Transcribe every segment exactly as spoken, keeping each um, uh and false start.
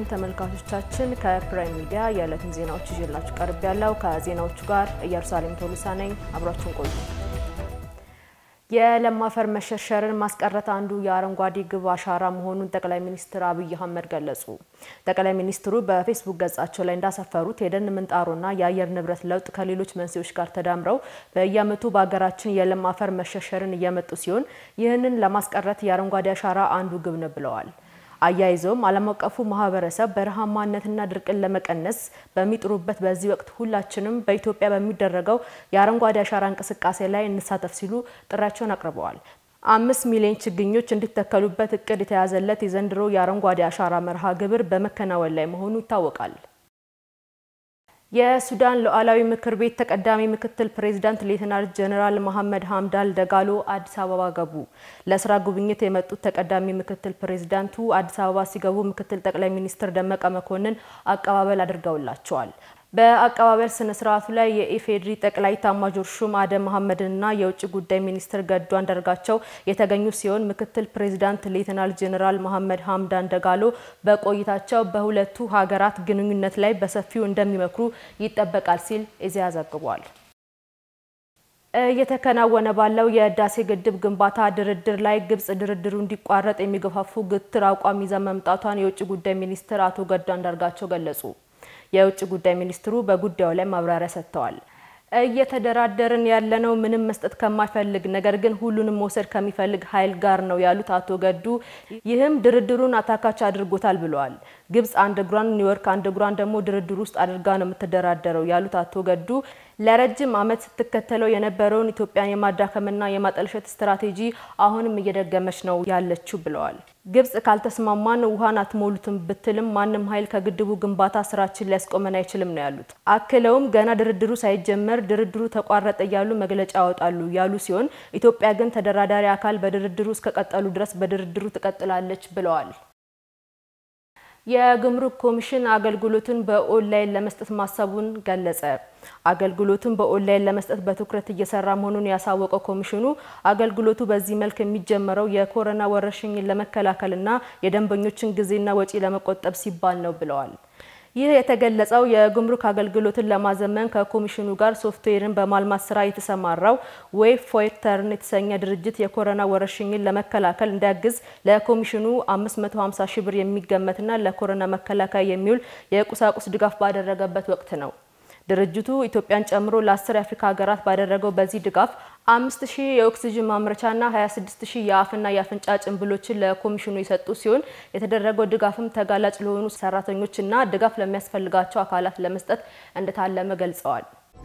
ተመልካቾቻችን ከፕራይም ሚዲያ የዕለቱን ዜናዎች ይዤላችሁ ቀርብ ያለው ከዜናዎቹ ጋር ኢየሩሳሌም ቶሎሳ ነኝ አብራችሁን ቆዩ። የለም አፈር መሸርሸርን ማስቀረት አንዱ የአረንጓዴ ግብ አሻራ መሆኑን ጠቅላይ ሚኒስትር አብይ አህመድ ገለጹ። ጠቅላይ ሚኒስትሩ በፌስቡክ ገጻቸው ላይ እንዳሰፈሩት የደን ምንጣሮና የአየር ንብረት ለውጥ ከሌሎች መንስኤዎች ጋር ተዳምረው በየዓመቱ በአገራችን የለም አፈር መሸርሸርን እየመጡ ሲሆን ይህንን ለማስቀረት የአረንጓዴ አሻራ አንዱ ግብ ነው ብለዋል። አያይዘውም ዓለም አቀፉ ማህበረሰብ በረሃማነትና ድርቅን ለመቀነስ በሚጥሩበት በዚህ ወቅት ሁላችንም በኢትዮጵያ በሚደረገው የአረንጓዴ አሻራ እንቅስቃሴ ላይ እንሳተፍ ሲሉ ጥሪያቸውን አቅርበዋል። አምስት ሚሊዮን ችግኞች እንዲተከሉበት እቅድ የተያዘለት የዘንድሮ የአረንጓዴ አሻራ መርሃ ግብር በመከናወን ላይ መሆኑ ይታወቃል። የሱዳን ሉዓላዊ ምክር ቤት ተቀዳሚ ምክትል ፕሬዝዳንት ሌተናል ጀነራል መሐመድ ሐምዳል ደጋሎ አዲስ አበባ ገቡ። ለስራ ጉብኝት የመጡት ተቀዳሚ ምክትል ፕሬዝዳንቱ አዲስ አበባ ሲገቡ ምክትል ጠቅላይ ሚኒስትር ደመቀ መኮንን አቀባበል አድርገውላቸዋል። በአቀባበል ስነ ስርዓቱ ላይ የኢፌድሪ ጠቅላይ ኤታማዦር ሹም አደም መሐመድና የውጭ ጉዳይ ሚኒስትር ገዱ አንዳርጋቸው የተገኙ ሲሆን ምክትል ፕሬዝዳንት ሌተናል ጀነራል መሐመድ ሐምዳን ደጋሎ በቆይታቸው በሁለቱ ሀገራት ግንኙነት ላይ በሰፊው እንደሚመክሩ ይጠበቃል ሲል ኢዜአ ዘግቧል። እየተከናወነ ባለው የህዳሴ ግድብ ግንባታ ድርድር ላይ ግብጽ ድርድሩ እንዲቋረጥ የሚገፋፉ ግትር አቋም ይዛ መምጣቷን የውጭ ጉዳይ ሚኒስትር አቶ ገዱ አንዳርጋቸው ገለጹ። የውጭ ጉዳይ ሚኒስትሩ በጉዳዩ ላይ ማብራሪያ ሰጥተዋል። እየተደራደርን ያለነው ምንም መስጠት ከማይፈልግ ነገር ግን ሁሉንም መውሰድ ከሚፈልግ ኃይል ጋር ነው ያሉት አቶ ገዱ ይህም ድርድሩን አታካች አድርጎታል ብለዋል። ግብጽ አንድ እግሯን ኒውዮርክ አንድ እግሯን ደግሞ ድርድሩ ውስጥ አድርጋ ነው የምትደራደረው ያሉት አቶ ገዱ ለረጅም ዓመት ስትከተለው የነበረውን ኢትዮጵያን የማዳከምና የማጠልሸት ስትራቴጂ አሁንም እየደገመች ነው ያለችው ብለዋል። ግብጽ ካልተስማማን ውሃን አትሞሉትም ብትልም ማንም ኃይል ከግድቡ ግንባታ ስራችን ሊያስቆመን አይችልም ነው ያሉት። አክለውም ገና ድርድሩ ሳይጀመር ድርድሩ ተቋረጠ ያሉ መግለጫ ያወጣሉ ያሉ ሲሆን ኢትዮጵያ ግን ተደራዳሪ አካል በድርድሩ እስከቀጠሉ ድረስ በድርድሩ ትቀጥላለች ብለዋል። የጉምሩክ ኮሚሽን አገልግሎቱን በኦንላይን ለመስጠት ማሰቡን ገለጸ። አገልግሎቱን በኦንላይን ለመስጠት በትኩረት እየሰራ መሆኑን ያሳወቀው ኮሚሽኑ አገልግሎቱ በዚህ መልክ የሚጀመረው የኮሮና ወረርሽኝን ለመከላከልና የደንበኞችን ጊዜና ወጪ ለመቆጠብ ሲባል ነው ብለዋል። ይህ የተገለጸው የጉምሩክ አገልግሎትን ለማዘመን ከኮሚሽኑ ጋር ሶፍትዌርን በማልማት ስራ የተሰማራው ዌብ ፎይተርን የተሰኘ ድርጅት የኮሮና ወረርሽኝን ለመከላከል እንዲያግዝ ለኮሚሽኑ አምስት መቶ ሃምሳ ሺህ ብር የሚገመትና ለኮሮና መከላከያ የሚውል የቁሳቁስ ድጋፍ ባደረገበት ወቅት ነው። ድርጅቱ ኢትዮጵያን ጨምሮ ለአስር የአፍሪካ ሀገራት ባደረገው በዚህ ድጋፍ አምስት ሺህ የኦክሲጅን ማምረቻና ሃያ ስድስት ሺህ የአፍና የአፍንጫ ጭንብሎችን ለኮሚሽኑ የሰጡ ሲሆን የተደረገው ድጋፍም ተጋላጭ ለሆኑ ሰራተኞችና ድጋፍ ለሚያስፈልጋቸው አካላት ለመስጠት እንደታለመ ገልጸዋል።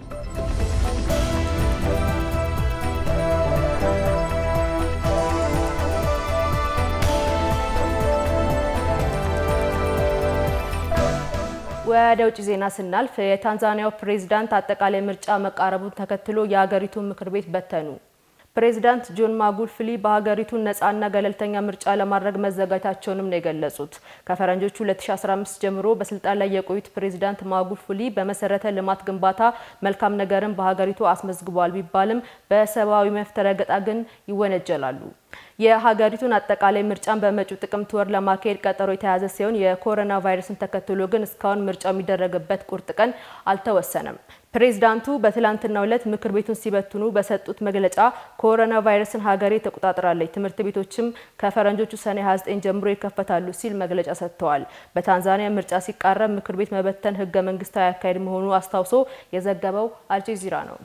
ወደ ውጭ ዜና ስናልፍ የታንዛኒያው ፕሬዝዳንት አጠቃላይ ምርጫ መቃረቡን ተከትሎ የሀገሪቱ ምክር ቤት በተኑ። ፕሬዝዳንት ጆን ማጉፉሊ በሀገሪቱ ነፃና ገለልተኛ ምርጫ ለማድረግ መዘጋጀታቸውንም ነው የገለጹት። ከፈረንጆቹ ሁለት ሺህ አስራ አምስት ጀምሮ በስልጣን ላይ የቆዩት ፕሬዝዳንት ማጉፉሊ በመሰረተ ልማት ግንባታ መልካም ነገርን በሀገሪቱ አስመዝግበዋል ቢባልም በሰብአዊ መብት ረገጣ ግን ይወነጀላሉ። የሀገሪቱን አጠቃላይ ምርጫን በመጪው ጥቅምት ወር ለማካሄድ ቀጠሮ የተያዘ ሲሆን የኮሮና ቫይረስን ተከትሎ ግን እስካሁን ምርጫው የሚደረግበት ቁርጥ ቀን አልተወሰነም። ፕሬዝዳንቱ በትላንትናው ዕለት ምክር ቤቱን ሲበትኑ በሰጡት መግለጫ ኮሮና ቫይረስን ሀገሬ ተቆጣጥራለች፣ ትምህርት ቤቶችም ከፈረንጆቹ ሰኔ ሃያ ዘጠኝ ጀምሮ ይከፈታሉ ሲል መግለጫ ሰጥተዋል። በታንዛኒያ ምርጫ ሲቃረብ ምክር ቤት መበተን ህገ መንግስታዊ አካሄድ መሆኑ አስታውሶ የዘገበው አልጀዚራ ነው።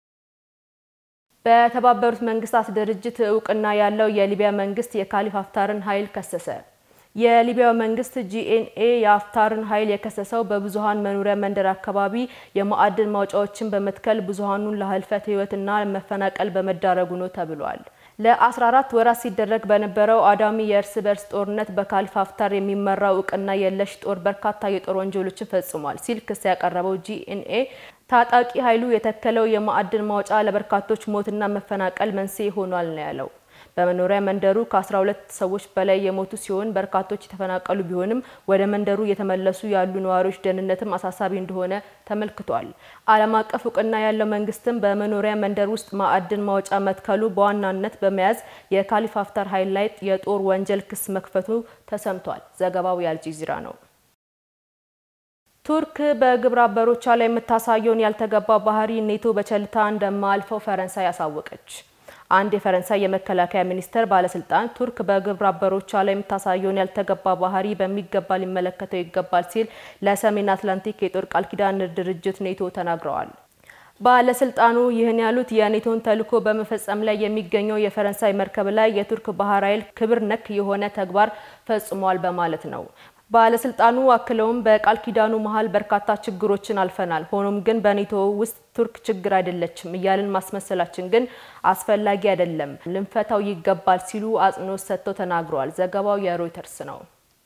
በተባበሩት መንግስታት ድርጅት እውቅና ያለው የሊቢያ መንግስት የካሊፋ ሀፍታርን ኃይል ከሰሰ። የሊቢያ መንግስት ጂኤንኤ የሀፍታርን ኃይል የከሰሰው በብዙሃን መኖሪያ መንደር አካባቢ የማዕድን ማውጫዎችን በመትከል ብዙሃኑን ለህልፈት ህይወትና መፈናቀል በመዳረጉ ነው ተብሏል። ለአስራ አራት ወራት ሲደረግ በነበረው አዳሚ የእርስ በርስ ጦርነት በካሊፋ ሀፍታር የሚመራው እውቅና የለሽ ጦር በርካታ የጦር ወንጀሎችን ፈጽሟል ሲል ክስ ያቀረበው ጂኤንኤ ታጣቂ ኃይሉ የተከለው የማዕድን ማውጫ ለበርካቶች ሞትና መፈናቀል መንስኤ ሆኗል ነው ያለው። በመኖሪያ መንደሩ ከአስራ ሁለት ሰዎች በላይ የሞቱ ሲሆን በርካቶች የተፈናቀሉ ቢሆንም ወደ መንደሩ የተመለሱ ያሉ ነዋሪዎች ደህንነትም አሳሳቢ እንደሆነ ተመልክቷል። ዓለም አቀፍ እውቅና ያለው መንግስትም በመኖሪያ መንደር ውስጥ ማዕድን ማውጫ መትከሉ በዋናነት በመያዝ የካሊፋ ሀፍታር ኃይል ላይ የጦር ወንጀል ክስ መክፈቱ ተሰምቷል። ዘገባው የአልጀዚራ ነው። ቱርክ በግብረ አበሮቿ ላይ የምታሳየውን ያልተገባ ባህሪ ኔቶ በቸልታ እንደማልፈው ፈረንሳይ ያሳወቀች። አንድ የፈረንሳይ የመከላከያ ሚኒስተር ባለስልጣን ቱርክ በግብረ አበሮቿ ላይ የምታሳየውን ያልተገባ ባህሪ በሚገባ ሊመለከተው ይገባል ሲል ለሰሜን አትላንቲክ የጦር ቃል ኪዳን ድርጅት ኔቶ ተናግረዋል። ባለስልጣኑ ይህን ያሉት የኔቶን ተልዕኮ በመፈጸም ላይ የሚገኘው የፈረንሳይ መርከብ ላይ የቱርክ ባህር ኃይል ክብር ነክ የሆነ ተግባር ፈጽሟል በማለት ነው። ባለስልጣኑ አክለውም በቃል ኪዳኑ መሃል በርካታ ችግሮችን አልፈናል፣ ሆኖም ግን በኔቶ ውስጥ ቱርክ ችግር አይደለችም እያልን ማስመሰላችን ግን አስፈላጊ አይደለም፣ ልንፈታው ይገባል ሲሉ አጽንኦት ሰጥተው ተናግረዋል። ዘገባው የሮይተርስ ነው።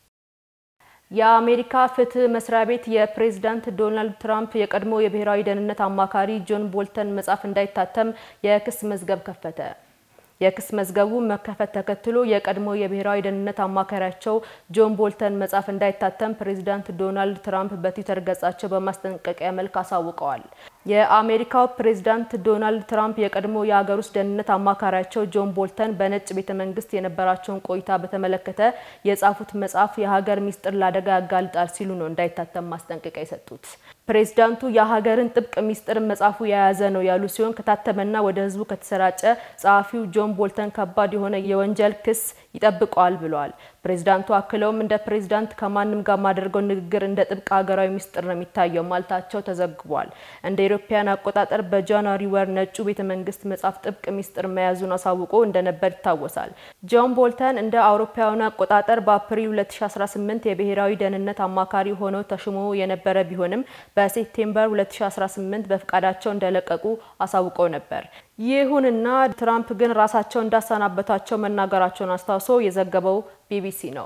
የአሜሪካ ፍትህ መስሪያ ቤት የፕሬዝዳንት ዶናልድ ትራምፕ የቀድሞ የብሔራዊ ደህንነት አማካሪ ጆን ቦልተን መጽሐፍ እንዳይታተም የክስ መዝገብ ከፈተ። የክስ መዝገቡ መከፈት ተከትሎ የቀድሞ የብሔራዊ ደህንነት አማካሪያቸው ጆን ቦልተን መጽሐፍ እንዳይታተም ፕሬዝዳንት ዶናልድ ትራምፕ በትዊተር ገጻቸው በማስጠንቀቂያ መልክ አሳውቀዋል። የአሜሪካው ፕሬዝዳንት ዶናልድ ትራምፕ የቀድሞ የሀገር ውስጥ ደህንነት አማካሪያቸው ጆን ቦልተን በነጭ ቤተ መንግስት የነበራቸውን ቆይታ በተመለከተ የጻፉት መጽሐፍ የሀገር ሚስጥር ለአደጋ ያጋልጣል ሲሉ ነው እንዳይታተም ማስጠንቀቂያ የሰጡት። ፕሬዝዳንቱ የሀገርን ጥብቅ ሚስጥር መጽሐፉ የያዘ ነው ያሉ ሲሆን ከታተመና ወደ ህዝቡ ከተሰራጨ ጸሐፊው ጆን ቦልተን ከባድ የሆነ የወንጀል ክስ ይጠብቀዋል ብለዋል። ፕሬዝዳንቱ አክለውም እንደ ፕሬዝዳንት ከማንም ጋር ማድረገው ንግግር እንደ ጥብቅ ሀገራዊ ሚስጥር ነው የሚታየው ማለታቸው ተዘግቧል። እንደ ኢሮፒያን አቆጣጠር በጃንዋሪ ወር ነጩ ቤተ መንግስት መጽሐፍ ጥብቅ ሚስጥር መያዙን አሳውቆ እንደነበር ይታወሳል። ጆን ቦልተን እንደ አውሮፓውያን አቆጣጠር በአፕሪል ሁለት ሺህ አስራ ስምንት የብሔራዊ ደህንነት አማካሪ ሆነው ተሾሞ የነበረ ቢሆንም በሴፕቴምበር ሁለት ሺህ አስራ ስምንት በፍቃዳቸው እንደለቀቁ አሳውቀው ነበር። ይሁንና ትራምፕ ግን ራሳቸው እንዳሰናበታቸው መናገራቸውን አስታውሶ የዘገበው ቢቢሲ ነው።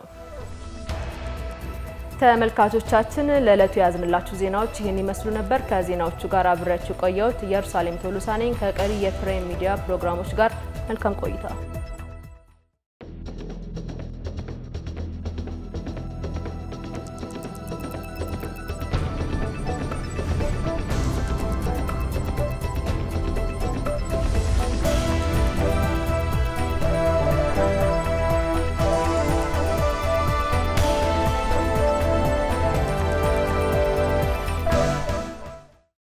ተመልካቾቻችን ለዕለቱ ያዝንላችሁ ዜናዎች ይህን ይመስሉ ነበር። ከዜናዎቹ ጋር አብሬያችሁ ቆየሁት። ኢየሩሳሌም ቶሎሳ ነኝ። ከቀሪ የፕራይም ሚዲያ ፕሮግራሞች ጋር መልካም ቆይታ